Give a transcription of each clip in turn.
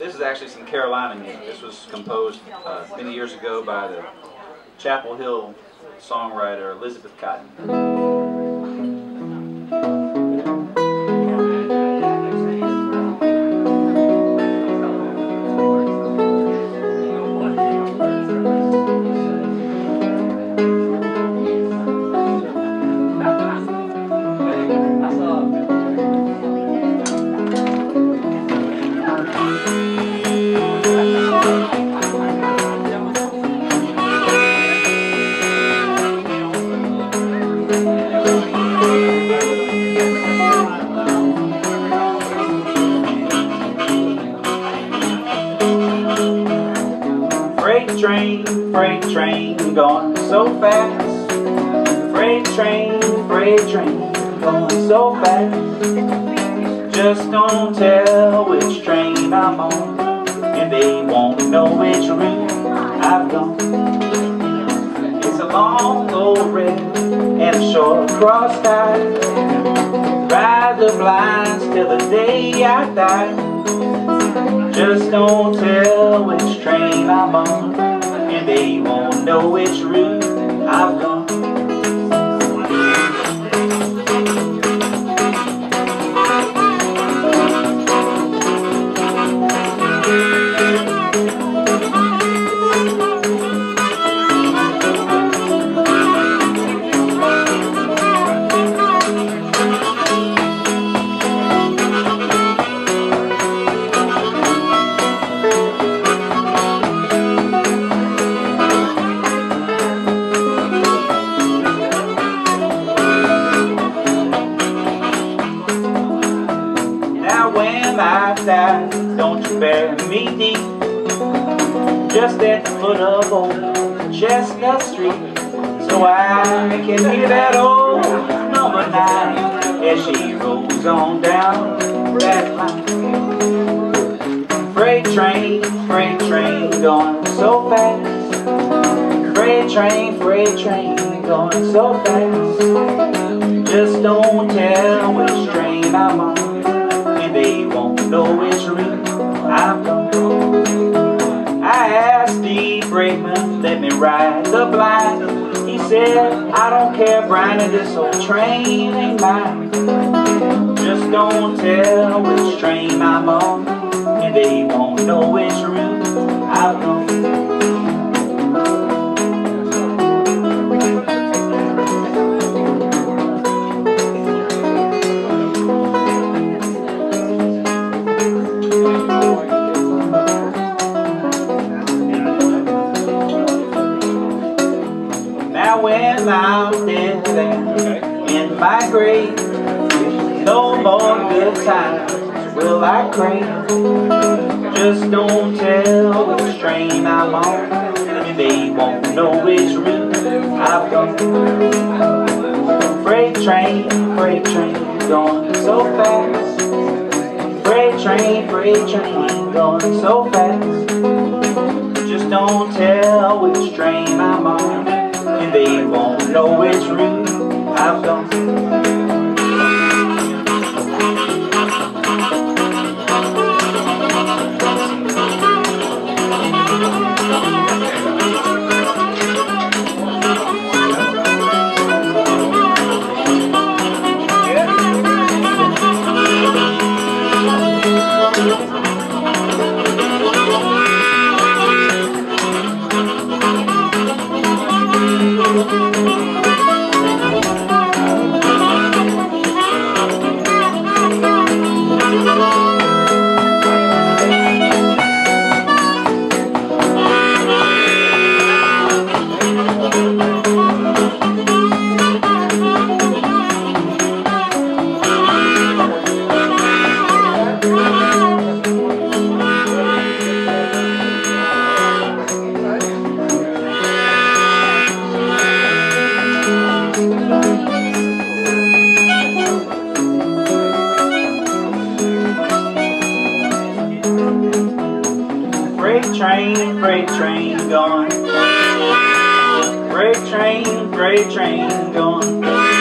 This is actually some Carolina music. This was composed many years ago by the Chapel Hill songwriter Elizabeth Cotton. Freight train going so fast. Freight train going so fast. Just don't tell which train I'm on, and they won't know which route I've gone. It's a long old red and a short cross tie. Ride the blinds till the day I die. Just don't tell which train I'm on, and they won't know which route I've gone. When I die, don't you bury me deep, just at the foot of old Chestnut Street, so I can hear that old number 9 as she rolls on down that line. Freight train going so fast. Freight train going so fast. Just don't tell which train I'm on, they won't know which route I'm going. I asked the brakeman, let me ride the blind. He said, I don't care, Brian, this old train ain't mine. Just don't tell which train I'm on, and they won't know which route I'm going. Now when I'm dead and in my grave, no more good times will I crave. Just don't tell which train I'm on, and they won't know which route I've gone. Freight train going so fast. Freight train going so fast. Just don't tell which train I'm on, and they won't know which route I've gone. Freight train going. Freight train going.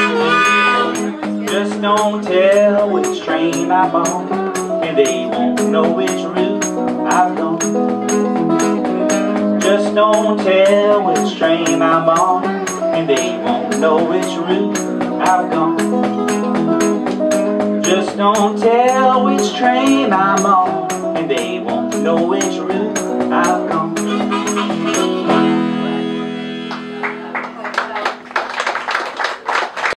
Just don't tell which train I'm on, and they won't know which route I don't tell which train I'm on, and they won't know which route I've gone. Just don't tell which train I'm on, and they won't know which route I've gone.